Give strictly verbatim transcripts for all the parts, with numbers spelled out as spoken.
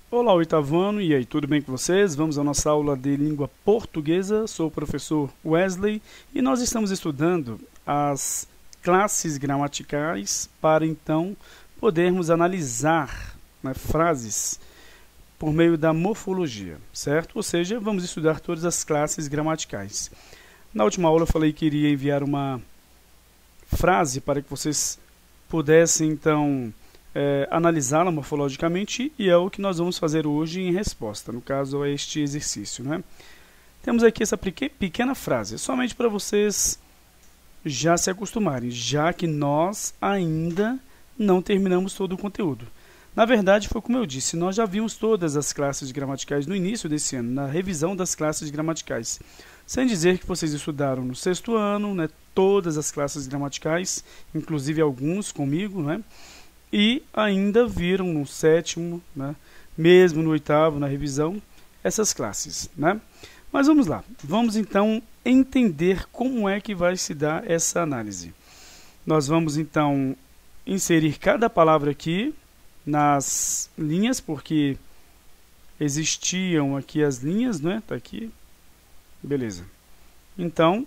Olá, oitavo ano, e aí, tudo bem com vocês? Vamos à nossa aula de língua portuguesa. Sou o professor Wesley e nós estamos estudando as classes gramaticais para então podermos analisar, né, frases por meio da morfologia, certo? Ou seja, vamos estudar todas as classes gramaticais. Na última aula eu falei que iria enviar uma frase para que vocês pudessem então É, analisá-la morfologicamente, e é o que nós vamos fazer hoje em resposta, no caso a este exercício, né? Temos aqui essa pequena frase, somente para vocês já se acostumarem, já que nós ainda não terminamos todo o conteúdo. Na verdade, foi como eu disse, nós já vimos todas as classes gramaticais no início desse ano, na revisão das classes gramaticais. Sem dizer que vocês estudaram no sexto ano, né, todas as classes gramaticais, inclusive alguns comigo, né? E ainda viram no sétimo, né, mesmo no oitavo, na revisão, essas classes, né? Mas vamos lá, vamos então entender como é que vai se dar essa análise. Nós vamos então inserir cada palavra aqui nas linhas, porque existiam aqui as linhas, né? Tá aqui, beleza. Então,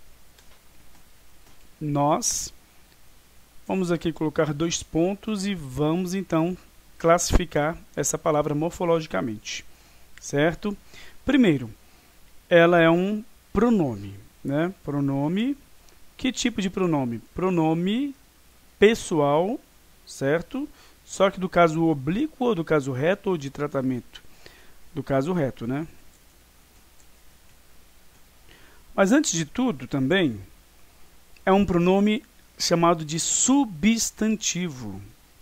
nós vamos aqui colocar dois pontos e vamos então classificar essa palavra morfologicamente, certo? Primeiro, ela é um pronome, né? Pronome, que tipo de pronome? Pronome pessoal, certo? Só que do caso oblíquo ou do caso reto ou de tratamento? Do caso reto, né? Mas antes de tudo também, é um pronome chamado de substantivo.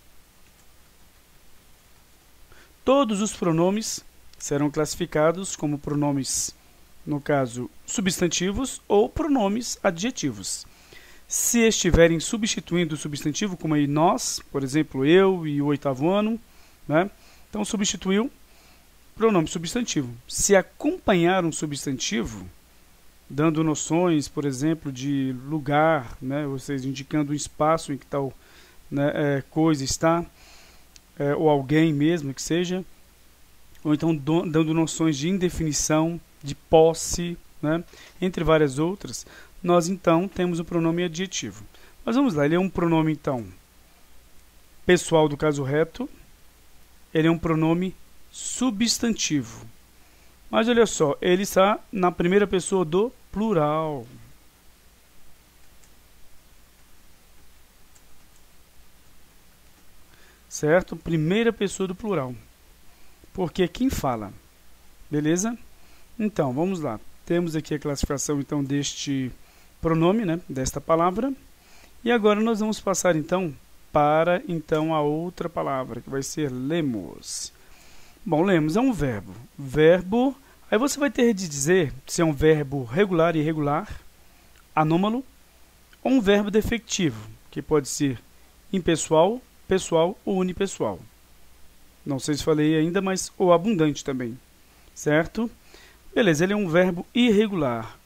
Todos os pronomes serão classificados como pronomes, no caso, substantivos ou pronomes adjetivos. Se estiverem substituindo o substantivo, como aí nós, por exemplo, eu e o oitavo ano, né? Então substituiu pronome substantivo. Se acompanhar um substantivo, dando noções, por exemplo, de lugar, né, ou seja, indicando o espaço em que tal, né, é, coisa está, é, ou alguém mesmo que seja, ou então do, dando noções de indefinição, de posse, né, entre várias outras, nós então temos o pronome adjetivo. Mas vamos lá, ele é um pronome então pessoal do caso reto, ele é um pronome substantivo. Mas olha só, ele está na primeira pessoa do plural. Certo? Primeira pessoa do plural. Porque é quem fala. Beleza? Então, vamos lá. Temos aqui a classificação então deste pronome, né, desta palavra. E agora nós vamos passar então para então a outra palavra, que vai ser lemos. Bom, lemos é um verbo. Verbo, aí você vai ter de dizer se é um verbo regular e irregular, anômalo, ou um verbo defectivo, que pode ser impessoal, pessoal ou unipessoal. Não sei se falei ainda, mas ou abundante também, certo? Beleza, ele é um verbo irregular.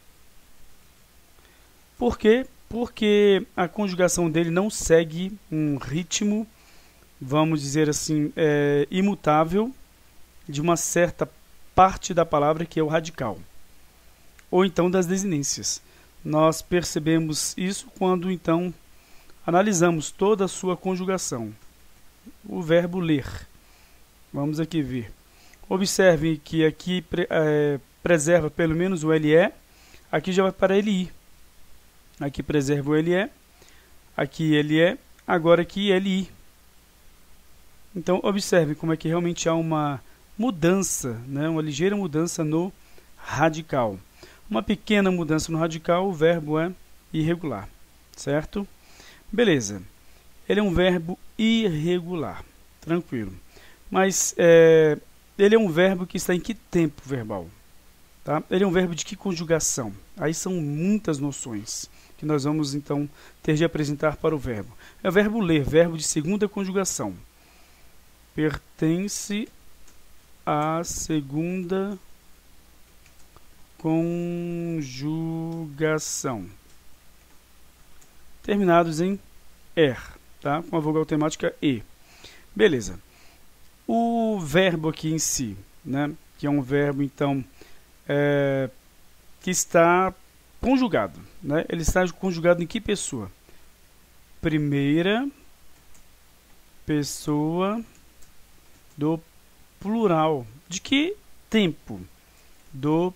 Por quê? Porque a conjugação dele não segue um ritmo, vamos dizer assim, é, imutável, de uma certa parte da palavra que é o radical, ou então das desinências. Nós percebemos isso quando então analisamos toda a sua conjugação. O verbo ler. Vamos aqui ver. Observe que aqui é, preserva pelo menos o L E, aqui já vai para L I. Aqui preserva o L E, aqui L E, agora aqui L I. Então observe como é que realmente há uma mudança, né? Uma ligeira mudança no radical. Uma pequena mudança no radical, o verbo é irregular, certo? Beleza. Ele é um verbo irregular, tranquilo. Mas é, ele é um verbo que está em que tempo verbal? Tá? Ele é um verbo de que conjugação? Aí são muitas noções que nós vamos então ter de apresentar para o verbo. É o verbo ler, verbo de segunda conjugação. Pertence a segunda conjugação, terminados em er, tá? Com a vogal temática e. Beleza. O verbo aqui em si, né? Que é um verbo, então, é, que está conjugado, né? Ele está conjugado em que pessoa? Primeira pessoa do plural. De que tempo? Do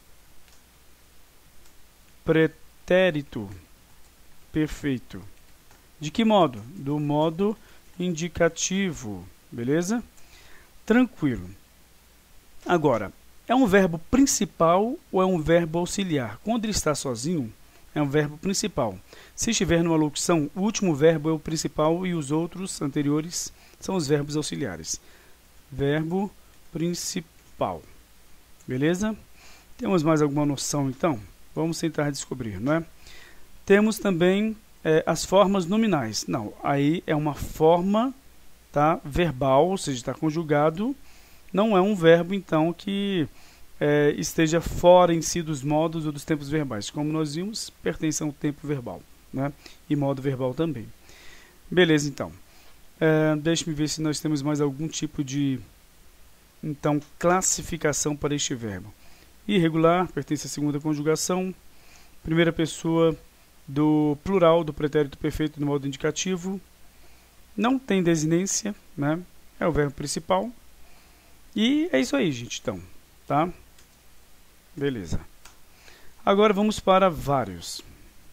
pretérito perfeito. De que modo? Do modo indicativo. Beleza? Tranquilo. Agora, é um verbo principal ou é um verbo auxiliar? Quando ele está sozinho, é um verbo principal. Se estiver numa locução, o último verbo é o principal e os outros anteriores são os verbos auxiliares. Verbo principal. Beleza? Temos mais alguma noção, então? Vamos tentar descobrir, não é? Temos também é, as formas nominais. Não, aí é uma forma, tá, verbal, ou seja, está conjugado. Não é um verbo, então, que é, esteja fora em si dos modos ou dos tempos verbais. Como nós vimos, pertence ao tempo verbal, né? E modo verbal também. Beleza, então. É, Deixe-me ver se nós temos mais algum tipo de, então, classificação para este verbo. Irregular, pertence à segunda conjugação. Primeira pessoa do plural, do pretérito perfeito no modo indicativo. Não tem desinência, né? É o verbo principal. E é isso aí, gente, então, tá? Beleza. Agora vamos para vários.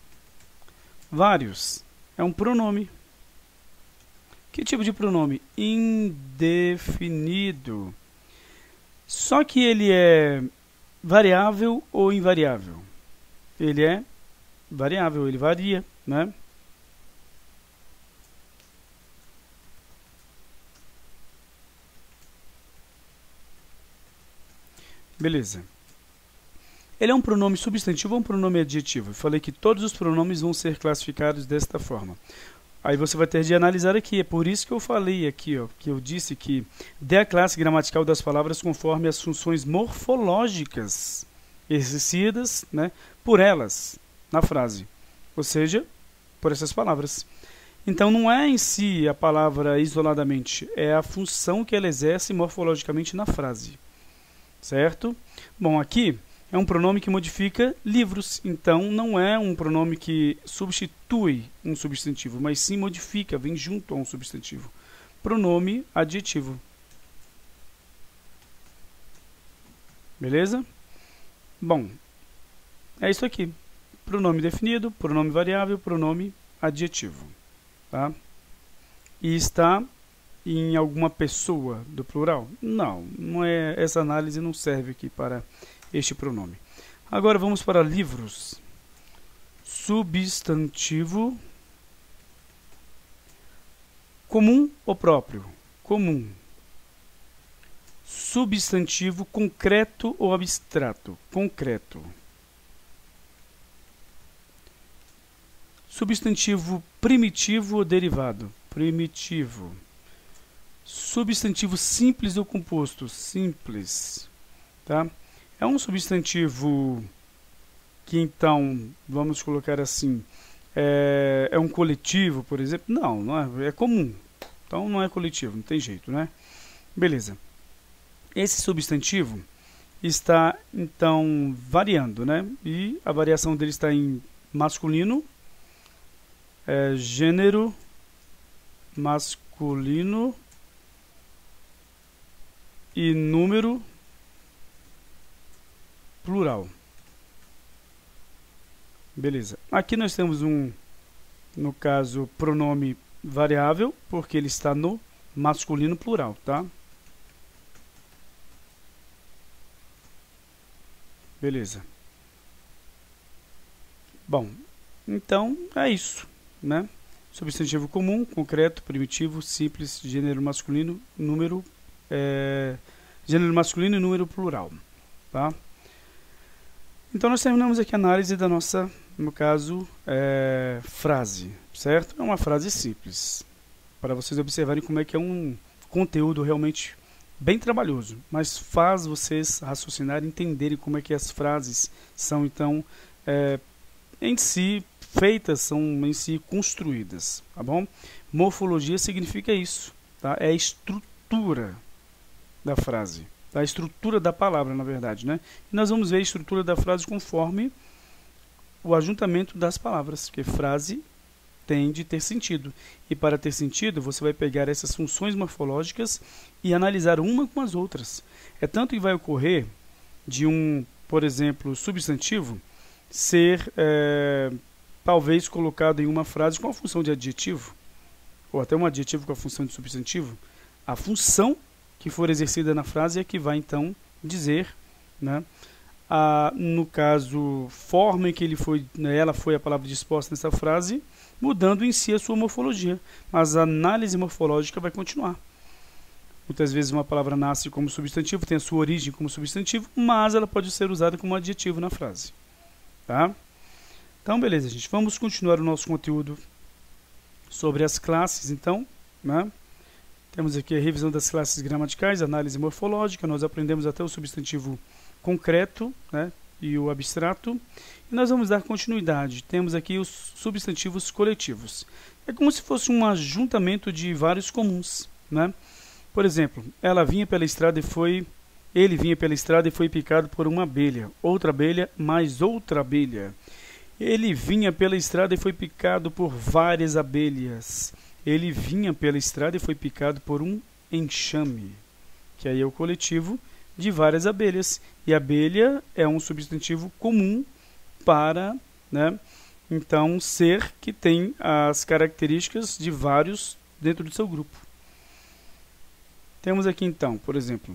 Vários é um pronome. Que tipo de pronome? Indefinido. Só que ele é variável ou invariável? Ele é variável, ele varia, né? Beleza. Ele é um pronome substantivo ou um pronome adjetivo? Eu falei que todos os pronomes vão ser classificados desta forma. Aí você vai ter de analisar aqui. É por isso que eu falei aqui, ó, que eu disse que dê a classe gramatical das palavras conforme as funções morfológicas exercidas, né, por elas na frase. Ou seja, por essas palavras. Então não é em si a palavra isoladamente, é a função que ela exerce morfologicamente na frase. Certo? Bom, aqui é um pronome que modifica livros, então não é um pronome que substitui um substantivo, mas sim modifica, vem junto a um substantivo. Pronome adjetivo. Beleza? Bom, é isso aqui. Pronome definido, pronome variável, pronome adjetivo. Tá? E está em alguma pessoa do plural? Não, não é, essa análise não serve aqui para este pronome. Agora vamos para livros. Substantivo comum ou próprio? Comum. Substantivo concreto ou abstrato? Concreto. Substantivo primitivo ou derivado? Primitivo. Substantivo simples ou composto? Simples. Tá? É um substantivo que, então, vamos colocar assim, é, é um coletivo, por exemplo? Não, não é, é comum. Então não é coletivo, não tem jeito, né? Beleza. Esse substantivo está, então, variando, né? E a variação dele está em masculino, é, gênero masculino e número plural. Beleza. Aqui nós temos um, no caso, pronome variável, porque ele está no masculino plural, tá? Beleza. Bom, então é isso, né? Substantivo comum, concreto, primitivo, simples, gênero masculino, número É, gênero masculino e número plural, tá? Então nós terminamos aqui a análise da nossa, no caso, é, frase, certo? É uma frase simples, para vocês observarem como é que é um conteúdo realmente bem trabalhoso, mas faz vocês raciocinarem, entenderem como é que as frases são, então, é, em si feitas, são em si construídas, tá bom? Morfologia significa isso, tá? É a estrutura. da frase, da estrutura da palavra, na verdade, né? E nós vamos ver a estrutura da frase conforme o ajuntamento das palavras, porque frase tem de ter sentido. E para ter sentido, você vai pegar essas funções morfológicas e analisar uma com as outras. É tanto que vai ocorrer de um, por exemplo, substantivo ser é, talvez colocado em uma frase com a função de adjetivo, ou até um adjetivo com a função de substantivo. A função que for exercida na frase é que vai então dizer, né, a, no caso, forma em que ele foi, né, ela foi a palavra disposta nessa frase, mudando em si a sua morfologia, mas a análise morfológica vai continuar. Muitas vezes uma palavra nasce como substantivo, tem a sua origem como substantivo, mas ela pode ser usada como adjetivo na frase. Tá? Então, beleza, gente. Vamos continuar o nosso conteúdo sobre as classes, então, né? Temos aqui a revisão das classes gramaticais, análise morfológica, nós aprendemos até o substantivo concreto, né, e o abstrato, e nós vamos dar continuidade. Temos aqui os substantivos coletivos. É como se fosse um ajuntamento de vários comuns, né? Por exemplo, ela vinha pela estrada e foi, ele vinha pela estrada e foi picado por uma abelha, outra abelha, mais outra abelha. Ele vinha pela estrada e foi picado por várias abelhas. Ele vinha pela estrada e foi picado por um enxame, que aí é o coletivo de várias abelhas. E abelha é um substantivo comum para, né, então, ser que tem as características de vários dentro do seu grupo. Temos aqui, então, por exemplo,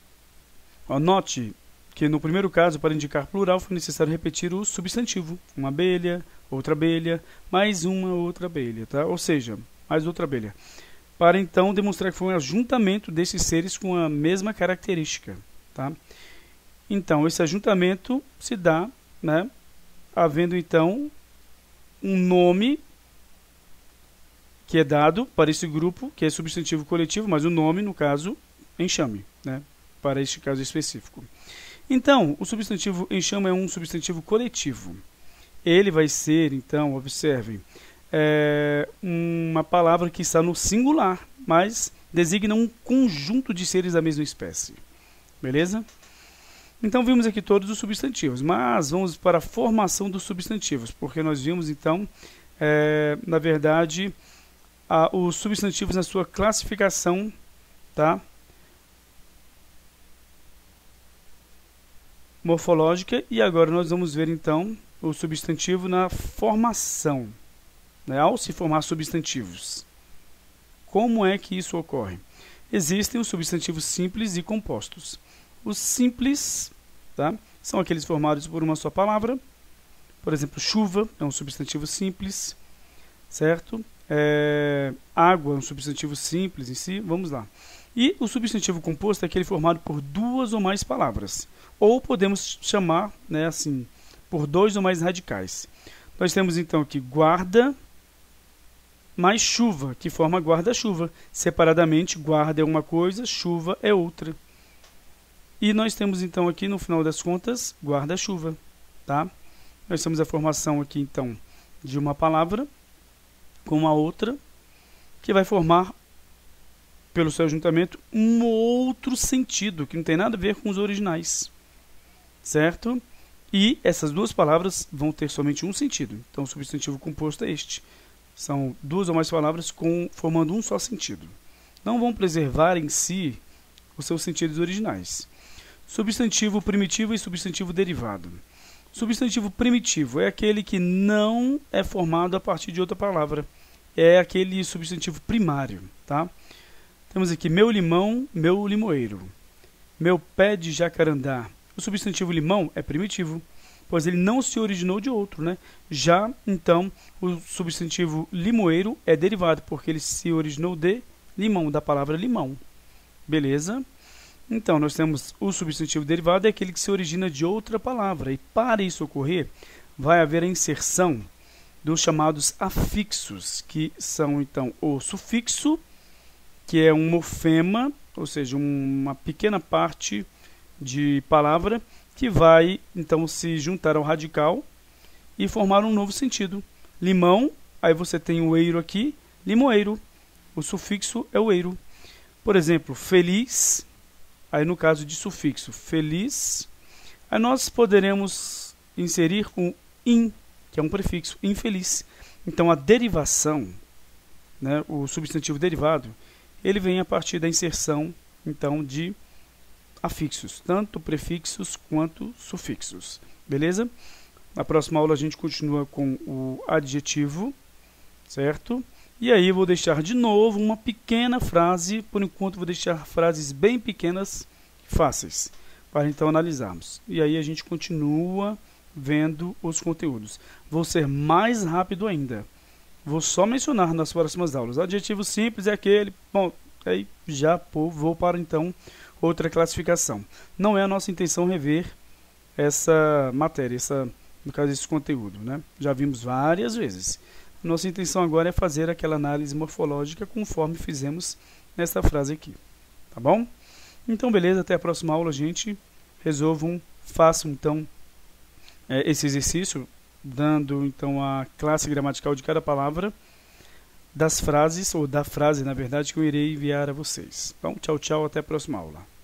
note que no primeiro caso, para indicar plural, foi necessário repetir o substantivo. Uma abelha, outra abelha, mais uma outra abelha, tá? Ou seja, mais outra abelha. Para então demonstrar que foi um ajuntamento desses seres com a mesma característica, tá? Então, esse ajuntamento se dá, né, havendo então um nome que é dado para esse grupo, que é substantivo coletivo, mas o nome, no caso, enxame, né, para este caso específico. Então, o substantivo enxame é um substantivo coletivo. Ele vai ser, então, observem, é uma palavra que está no singular, mas designa um conjunto de seres da mesma espécie. Beleza? Então, vimos aqui todos os substantivos, mas vamos para a formação dos substantivos, porque nós vimos, então, é, na verdade, a, os substantivos na sua classificação, tá, morfológica, e agora nós vamos ver, então, o substantivo na formação, né, ao se formar substantivos. Como é que isso ocorre? Existem os substantivos simples e compostos. Os simples, tá, são aqueles formados por uma só palavra. Por exemplo, chuva é um substantivo simples, certo? É, água é um substantivo simples em si. Vamos lá. E o substantivo composto é aquele formado por duas ou mais palavras. Ou podemos chamar, né, assim, por dois ou mais radicais. Nós temos então aqui guarda mais chuva, que forma guarda-chuva. Separadamente, guarda é uma coisa, chuva é outra. E nós temos então aqui, no final das contas, guarda-chuva, tá? Nós temos a formação aqui, então, de uma palavra com uma outra, que vai formar, pelo seu ajuntamento, um outro sentido, que não tem nada a ver com os originais, certo? E essas duas palavras vão ter somente um sentido. Então, o substantivo composto é este. São duas ou mais palavras com, formando um só sentido. Não vão preservar em si os seus sentidos originais. Substantivo primitivo e substantivo derivado. Substantivo primitivo é aquele que não é formado a partir de outra palavra. É aquele substantivo primário, tá? Temos aqui meu limão, meu limoeiro. Meu pé de jacarandá. O substantivo limão é primitivo, pois ele não se originou de outro, né? Já, então, o substantivo limoeiro é derivado, porque ele se originou de limão, da palavra limão. Beleza? Então, nós temos o substantivo derivado, é aquele que se origina de outra palavra. E para isso ocorrer, vai haver a inserção dos chamados afixos, que são, então, o sufixo, que é um morfema, ou seja, uma pequena parte de palavra, que vai, então, se juntar ao radical e formar um novo sentido. Limão, aí você tem o eiro aqui, limoeiro. O sufixo é o eiro. Por exemplo, feliz, Aí no caso de sufixo feliz, aí nós poderemos inserir um in, que é um prefixo, infeliz. Então a derivação, né, o substantivo derivado, ele vem a partir da inserção então de afixos, tanto prefixos quanto sufixos. Beleza? Na próxima aula a gente continua com o adjetivo, certo? E aí eu vou deixar de novo uma pequena frase, por enquanto vou deixar frases bem pequenas, fáceis, para então analisarmos. E aí a gente continua vendo os conteúdos. Vou ser mais rápido ainda. Vou só mencionar nas próximas aulas. Adjetivo simples é aquele, bom, aí já vou para então outra classificação. Não é a nossa intenção rever essa matéria, essa, no caso esse conteúdo, né? Já vimos várias vezes. Nossa intenção agora é fazer aquela análise morfológica conforme fizemos nessa frase aqui, tá bom? Então, beleza, até a próxima aula, gente. Resolvam, façam então é, esse exercício, dando então a classe gramatical de cada palavra, das frases, ou da frase, na verdade, que eu irei enviar a vocês. Então, tchau, tchau, até a próxima aula.